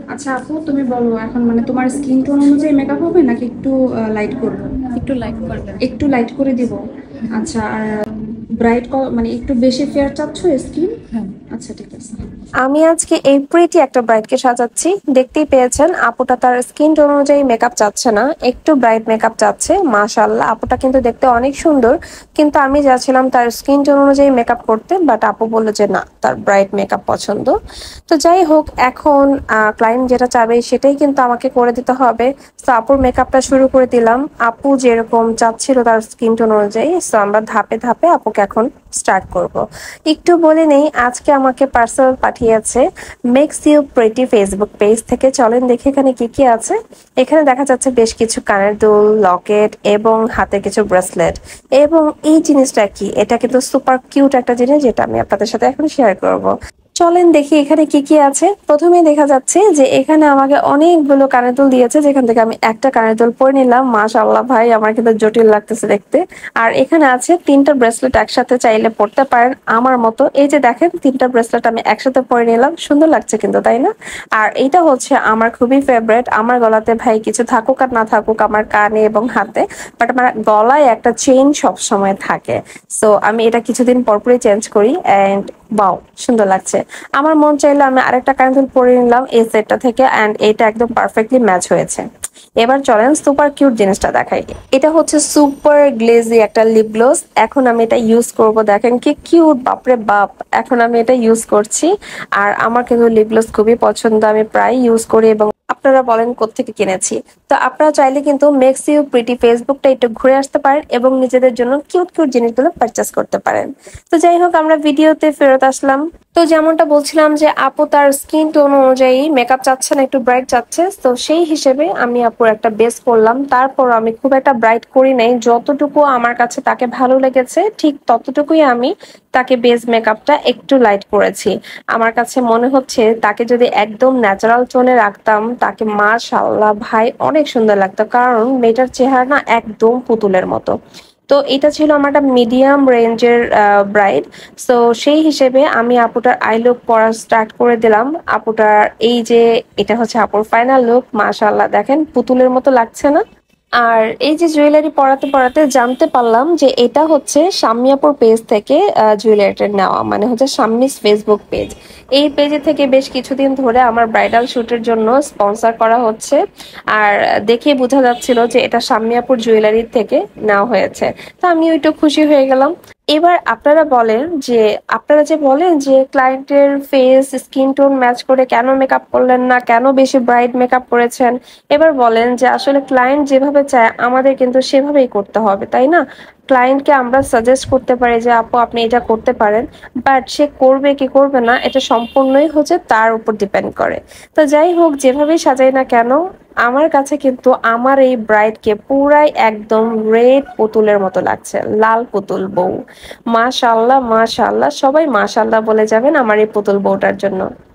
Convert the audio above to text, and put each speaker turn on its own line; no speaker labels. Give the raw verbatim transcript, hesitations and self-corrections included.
আচ্ছা আপু, তুমি বলো এখন মানে তোমার স্কিন টোন অনুযায়ী মেকআপ হবে নাকি একটু লাইট করবো?
একটু লাইট করবেন।
একটু লাইট করে দিব।
হুম।
আচ্ছা, আর ব্রাইট মানে একটু বেশি ফেয়ার চাচ্ছ স্কিন?
হ্যাঁ।
আচ্ছা ঠিক আছে।
আমি আজকে এই প্রিটি একটা ব্রাইডকে সাজাচ্ছি। দেখতেই পেয়েছেন আপুটা তার স্কিন টোন অনুযায়ী মেকআপ চাচ্ছে না, একটু ব্রাইট মেকআপ চাচ্ছে। মাশাআল্লাহ, আপুটা কিন্তু দেখতে অনেক সুন্দর, কিন্তু আমি যাচ্ছিলাম তার স্কিন টোন অনুযায়ী মেকআপ করতে, বাট আপু বললো যে না, তার ব্রাইট মেকআপ পছন্দ। তো যাই হোক, এখন ক্লায়েন্ট যেটা চাবে সেটাই কিন্তু আমাকে করে দিতে হবে। তো আপুর মেকআপটা শুরু করে দিলাম, আপু যেরকম চাচ্ছিল তার স্কিন টোন অনুযায়ী। সো আমরা ধাপে ধাপে আপুকে এখন স্টার্ট করব। একটু বলে নেই, আজকে আমাকে পার্সেল পাঠিয়েছে makes you pretty Facebook page থেকে। চলেন দেখে এখানে কি কি আছে। এখানে দেখা যাচ্ছে বেশ কিছু কানের দুল, লকেট এবং হাতে কিছু ব্রেসলেট। এবং এই জিনিসটা কি, এটা কিন্তু সুপার কিউট একটা জিনিস, যেটা আমি আপনাদের সাথে এখন শেয়ার করব। চলেন দেখি এখানে কি কি আছে। প্রথমে দেখা যাচ্ছে যে এখানে আমাকে অনেকগুলো কানের দুল দিয়েছে, যেখান থেকে আমি একটা কানের দুল পরে নিলাম। মাশাআল্লাহ ভাই, আমার কিন্তু জটিল লাগতেছে দেখতে। আর এখানে আছে তিনটা ব্রেসলেট, একসাথে চাইলে পরতে পারেন আমার মতো। এই যে দেখেন, তিনটা ব্রেসলেট আমি একসাথে পরে নিলাম, সুন্দর লাগছে কিন্তু, তাই না? আর এইটা হচ্ছে আমার খুবই ফেভারিট। আমার গলাতে ভাই কিছু থাকুক আর না থাকুক, আমার কানে এবং হাতে, বাট আমার গলায় একটা চেইন সব সময় থাকে। সো আমি এটা কিছুদিন পরপরই চেঞ্জ করি এন্ড বাও, সুন্দর লাগছে। আমার মন চাইলে আমি আরেকটা কানের দুল পরে নিলাম এই সেটটা থেকে, এন্ড এটা একদম পারফেক্টলি ম্যাচ হয়েছে। এবার চলেন সুপার কিউট জিনিসটা দেখাই। এটা হচ্ছে সুপার গ্লেজি একটা লিপ গ্লস। এখন আমি এটা ইউজ করব, দেখেন কি কিউট, বাপরে বাপ। এখন আমি এটা ইউজ করছি। আর আমার কিন্তু লিপ গ্লস খুবই পছন্দ, আমি প্রায় ইউজ করি। এবং আপনারা বলেন কোত্থেকে কিনেছি। তো আপনারা চাইলে কিন্তু মেক্স ইউ প্রিটি ফেসবুকটা একটু ঘুরে আসতে পারেন এবং নিজেদের জন্য কিউট কিউট জিনিসগুলো পারচেস করতে পারেন। তো যাই হোক, আমরা ভিডিওতে ফেরত আসলাম। তো যেমনটা বলছিলাম যে আপু তার স্কিন টোন অনুযায়ী মেকআপ চাচ্ছে না, একটু ব্রাইট চাচ্ছে। তো সেই হিসেবে আমি আপুর একটা বেস করলাম। তারপর আমি খুব একটা ব্রাইট করি নাই, যতটুকু আমার কাছে তাকে ভালো লেগেছে ঠিক ততটুকুই আমি তাকে বেস মেকআপটা একটু লাইট করেছি। আমার কাছে মনে হচ্ছে তাকে যদি একদম ন্যাচারাল টোনে রাখতাম, তাকে মাশাআল্লাহ ভাই অনেক সুন্দর লাগতো, কারণ মেয়েটার চেহারা না একদম পুতুলের মতো। তো এটা ছিল আমার একটা মিডিয়াম রেঞ্জের ব্রাইড। সো সেই হিসেবে আমি আপুটার আই লুক পরা স্টার্ট করে দিলাম। আপুটার এই যে, এটা হচ্ছে আপুর ফাইনাল লুক। মাশাআল্লাহ, দেখেন পুতুলের মতো লাগছে না? আর এই যে জুয়েলারি পরাতে পরাতে জানতে পারলাম যে এটা হচ্ছে শাম্মী আপুর পেজ থেকে জুয়েলারিটা নেওয়া, মানে হচ্ছে শাম্মীস ফেসবুক পেজ। এই পেজে থেকে বেশ কিছুদিন ধরে আমার ব্রাইডাল শুটের জন্য স্পন্সর করা হচ্ছে। আর দেখে বোঝা যাচ্ছিল যে এটা শাম্মী আপুর জুয়েলারি থেকে নেওয়া হয়েছে। তো আমি একটু খুশি হয়ে গেলাম। এবার আপনারা বলেন যে, আপনারা যে বলেন যে ক্লায়েন্টের ফেস স্কিন টোন ম্যাচ করে কেন মেকআপ করলেন না, কেন বেশি ব্রাইট মেকআপ করেছেন। এবার বলেন যে আসলে ক্লায়েন্ট যেভাবে চায় আমাদের কিন্তু সেভাবেই করতে হবে, তাই না? ক্লায়েন্টকে আমরা সাজেস্ট করতে পারি যে আপু আপনি এটা করতে পারেন, বাট সে করবে কি করবে না এটা সম্পূর্ণই হচ্ছে তার উপর ডিপেন্ড করে। তো যাই হোক, যেভাবেই সাজাই না কেন, আমার কাছে কিন্তু আমার এই ব্রাইডকে পুরাই একদম রেড পুতুলের মতো লাগছে, লাল পুতুল বউ। মাশাআল্লাহ মাশাআল্লাহ, সবাই মাশাআল্লাহ বলে যাবেন আমার এই পুতুল বউটার জন্য।